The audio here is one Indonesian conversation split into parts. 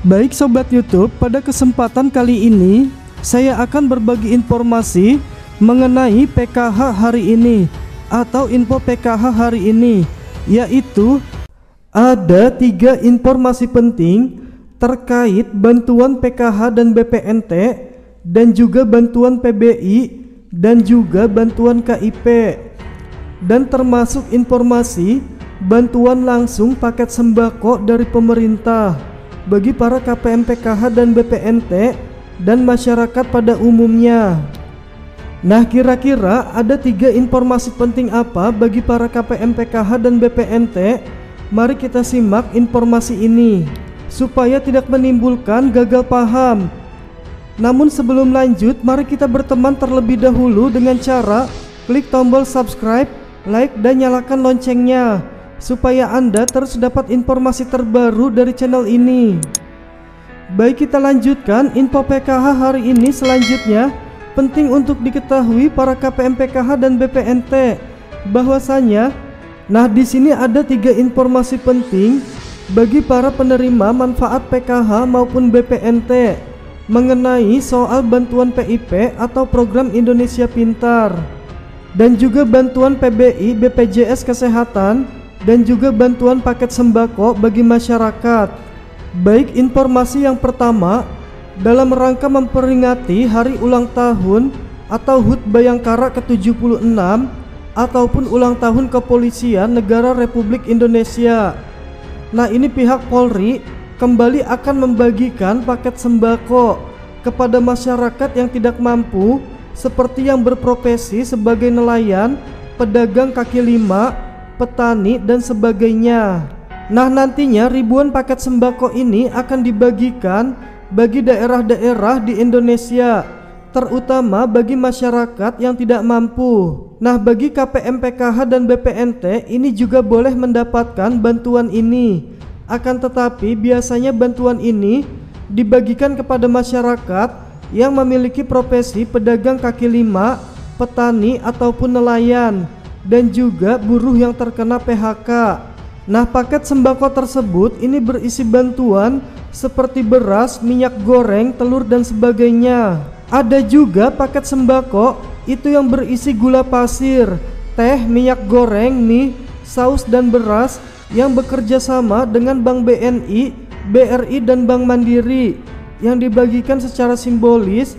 Baik Sobat YouTube, pada kesempatan kali ini saya akan berbagi informasi mengenai PKH hari ini atau info PKH hari ini, yaitu ada 3 informasi penting terkait bantuan PKH dan BPNT dan juga bantuan PBI dan juga bantuan KIP, dan termasuk informasi bantuan langsung paket sembako dari pemerintah bagi para KPM PKH dan BPNT dan masyarakat pada umumnya. Nah, kira-kira ada 3 informasi penting apa bagi para KPM PKH dan BPNT? Mari kita simak informasi ini supaya tidak menimbulkan gagal paham. Namun sebelum lanjut, mari kita berteman terlebih dahulu dengan cara klik tombol subscribe, like, dan nyalakan loncengnya supaya Anda terus dapat informasi terbaru dari channel ini. Baik, kita lanjutkan info PKH hari ini. Selanjutnya, penting untuk diketahui para KPM PKH dan BPNT bahwasanya, nah di sini ada 3 informasi penting bagi para penerima manfaat PKH maupun BPNT mengenai soal bantuan PIP atau program Indonesia Pintar, dan juga bantuan PBI, BPJS Kesehatan, dan juga bantuan paket sembako bagi masyarakat. Baik, informasi yang pertama, dalam rangka memperingati hari ulang tahun atau HUT Bayangkara ke-76 ataupun ulang tahun Kepolisian Negara Republik Indonesia. Nah, ini pihak Polri kembali akan membagikan paket sembako kepada masyarakat yang tidak mampu, seperti yang berprofesi sebagai nelayan, pedagang kaki lima, petani, dan sebagainya. Nah, nantinya ribuan paket sembako ini akan dibagikan bagi daerah-daerah di Indonesia, terutama bagi masyarakat yang tidak mampu. Nah, bagi KPM PKH dan BPNT ini juga boleh mendapatkan bantuan ini. Akan tetapi biasanya bantuan ini dibagikan kepada masyarakat yang memiliki profesi pedagang kaki lima, petani, ataupun nelayan, dan juga buruh yang terkena PHK. Nah, paket sembako tersebut ini berisi bantuan seperti beras, minyak goreng, telur, dan sebagainya. Ada juga paket sembako itu yang berisi gula pasir, teh, minyak goreng, mie, saus, dan beras yang bekerja sama dengan Bank BNI, BRI, dan Bank Mandiri, yang dibagikan secara simbolis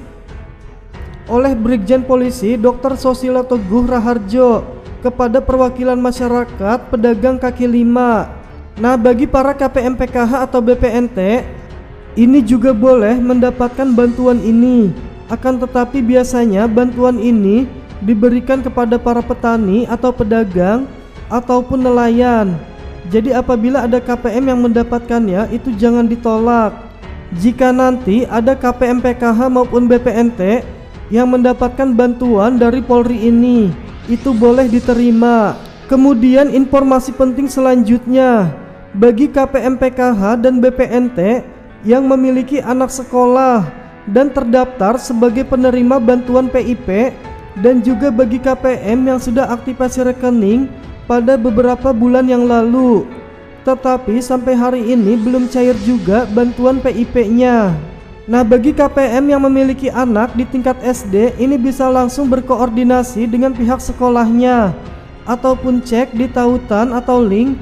oleh Brigjen Polisi Dr. Sosilo Teguh Raharjo kepada perwakilan masyarakat pedagang kaki lima. Nah, bagi para KPM PKH atau BPNT ini juga boleh mendapatkan bantuan ini. Akan tetapi biasanya bantuan ini diberikan kepada para petani atau pedagang ataupun nelayan. Jadi apabila ada KPM yang mendapatkannya, itu jangan ditolak. Jika nanti ada KPM PKH maupun BPNT yang mendapatkan bantuan dari Polri ini, itu boleh diterima. Kemudian informasi penting selanjutnya, bagi KPM PKH dan BPNT yang memiliki anak sekolah dan terdaftar sebagai penerima bantuan PIP, dan juga bagi KPM yang sudah aktivasi rekening pada beberapa bulan yang lalu, tetapi sampai hari ini belum cair juga bantuan PIP-nya. Nah, bagi KPM yang memiliki anak di tingkat SD, ini bisa langsung berkoordinasi dengan pihak sekolahnya ataupun cek di tautan atau link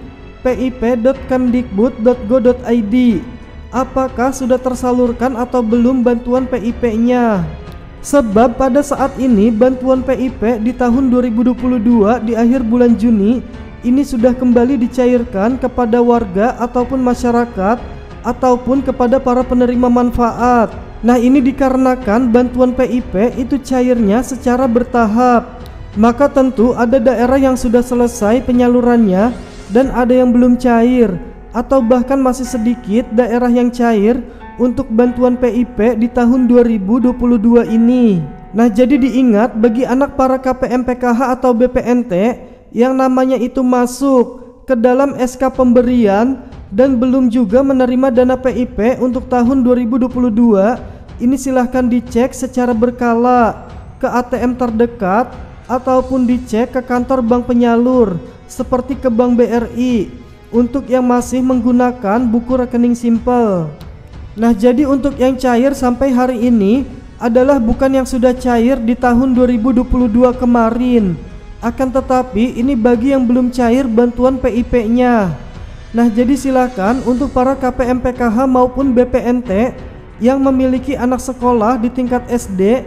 pip.kemdikbud.go.id apakah sudah tersalurkan atau belum bantuan PIP-nya. Sebab pada saat ini bantuan PIP di tahun 2022 di akhir bulan Juni ini sudah kembali dicairkan kepada warga ataupun masyarakat ataupun kepada para penerima manfaat. Nah, ini dikarenakan bantuan PIP itu cairnya secara bertahap. Maka tentu ada daerah yang sudah selesai penyalurannya dan ada yang belum cair, atau bahkan masih sedikit daerah yang cair untuk bantuan PIP di tahun 2022 ini. Nah, jadi diingat bagi anak para KPM PKH atau BPNT yang namanya itu masuk ke dalam SK pemberian dan belum juga menerima dana PIP untuk tahun 2022, ini silahkan dicek secara berkala ke ATM terdekat ataupun dicek ke kantor bank penyalur seperti ke Bank BRI untuk yang masih menggunakan buku rekening simpel. Nah, jadi untuk yang cair sampai hari ini adalah bukan yang sudah cair di tahun 2022 kemarin. Akan tetapi ini bagi yang belum cair bantuan PIP-nya. Nah, jadi silakan untuk para KPM PKH maupun BPNT yang memiliki anak sekolah di tingkat SD,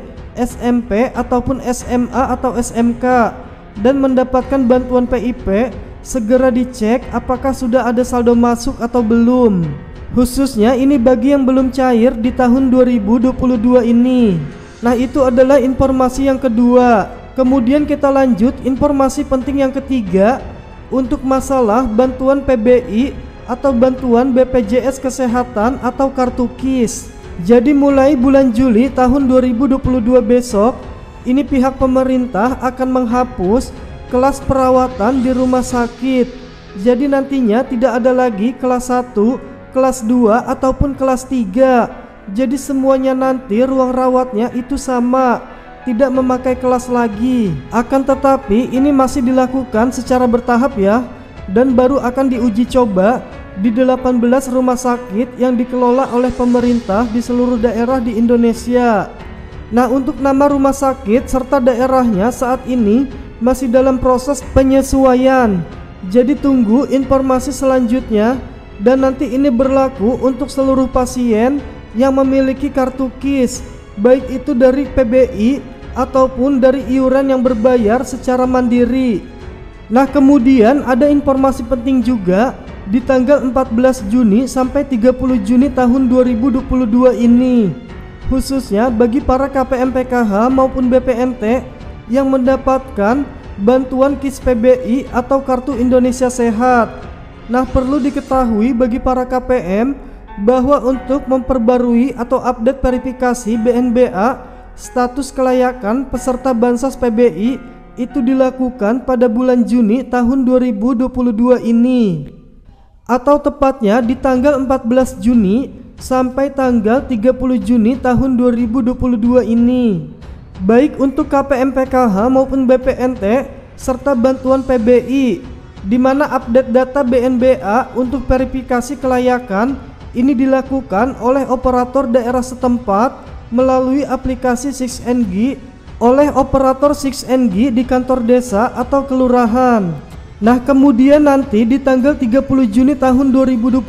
SMP ataupun SMA atau SMK dan mendapatkan bantuan PIP, segera dicek apakah sudah ada saldo masuk atau belum. Khususnya ini bagi yang belum cair di tahun 2022 ini. Nah, itu adalah informasi yang kedua. Kemudian kita lanjut informasi penting yang ketiga untuk masalah bantuan PBI atau bantuan BPJS Kesehatan atau kartu KIS. Jadi mulai bulan Juli tahun 2022 besok, ini pihak pemerintah akan menghapus kelas perawatan di rumah sakit. Jadi nantinya tidak ada lagi kelas 1, kelas 2 ataupun kelas 3. Jadi semuanya nanti ruang rawatnya itu sama, tidak memakai kelas lagi. Akan tetapi ini masih dilakukan secara bertahap ya, dan baru akan diuji coba di 18 rumah sakit yang dikelola oleh pemerintah di seluruh daerah di Indonesia. Nah, untuk nama rumah sakit serta daerahnya saat ini masih dalam proses penyesuaian. Jadi tunggu informasi selanjutnya. Dan nanti ini berlaku untuk seluruh pasien yang memiliki kartu KIS, baik itu dari PBI ataupun dari iuran yang berbayar secara mandiri. Nah, kemudian ada informasi penting juga di tanggal 14 Juni sampai 30 Juni tahun 2022 ini, khususnya bagi para KPM PKH maupun BPNT yang mendapatkan bantuan KIS PBI atau Kartu Indonesia Sehat. Nah, perlu diketahui bagi para KPM bahwa untuk memperbarui atau update verifikasi BNBA status kelayakan peserta Bansos PBI itu dilakukan pada bulan Juni tahun 2022 ini, atau tepatnya di tanggal 14 Juni sampai tanggal 30 Juni tahun 2022 ini, baik untuk KPM PKH maupun BPNT serta bantuan PBI, di mana update data BNBA untuk verifikasi kelayakan ini dilakukan oleh operator daerah setempat melalui aplikasi 6NG oleh operator 6NG di kantor desa atau kelurahan. Nah, kemudian nanti di tanggal 30 Juni tahun 2022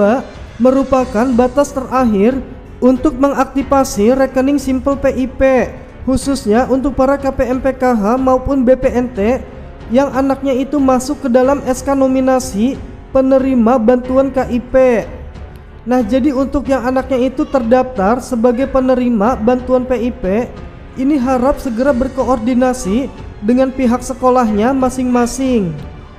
merupakan batas terakhir untuk mengaktifasi rekening Simple PIP, khususnya untuk para KPM PKH maupun BPNT yang anaknya itu masuk ke dalam SK nominasi penerima bantuan KIP. Nah, jadi untuk yang anaknya itu terdaftar sebagai penerima bantuan PIP, ini harap segera berkoordinasi dengan pihak sekolahnya masing-masing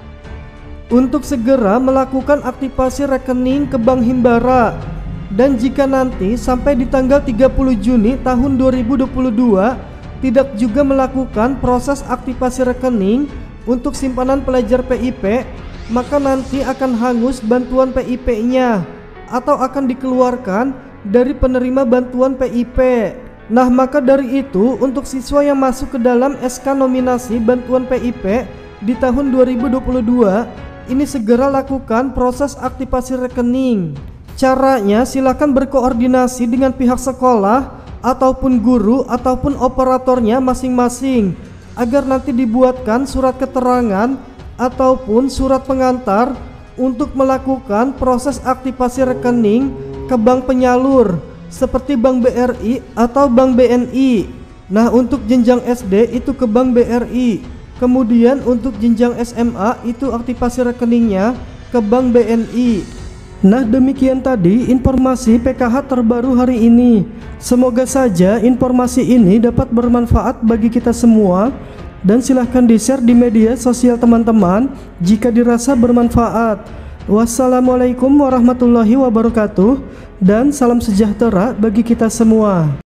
untuk segera melakukan aktivasi rekening ke Bank Himbara. Dan jika nanti sampai di tanggal 30 Juni tahun 2022 tidak juga melakukan proses aktivasi rekening untuk simpanan pelajar PIP, maka nanti akan hangus bantuan PIP-nya atau akan dikeluarkan dari penerima bantuan PIP. Nah, maka dari itu untuk siswa yang masuk ke dalam SK nominasi bantuan PIP di tahun 2022 ini segera lakukan proses aktivasi rekening. Caranya silakan berkoordinasi dengan pihak sekolah ataupun guru ataupun operatornya masing-masing agar nanti dibuatkan surat keterangan ataupun surat pengantar untuk melakukan proses aktivasi rekening ke bank penyalur seperti Bank BRI atau Bank BNI. Nah, untuk jenjang SD itu ke Bank BRI. Kemudian untuk jenjang SMA itu aktivasi rekeningnya ke Bank BNI. Nah, demikian tadi informasi PKH terbaru hari ini. Semoga saja informasi ini dapat bermanfaat bagi kita semua, dan silahkan di-share di media sosial teman-teman jika dirasa bermanfaat. Wassalamualaikum warahmatullahi wabarakatuh, dan salam sejahtera bagi kita semua.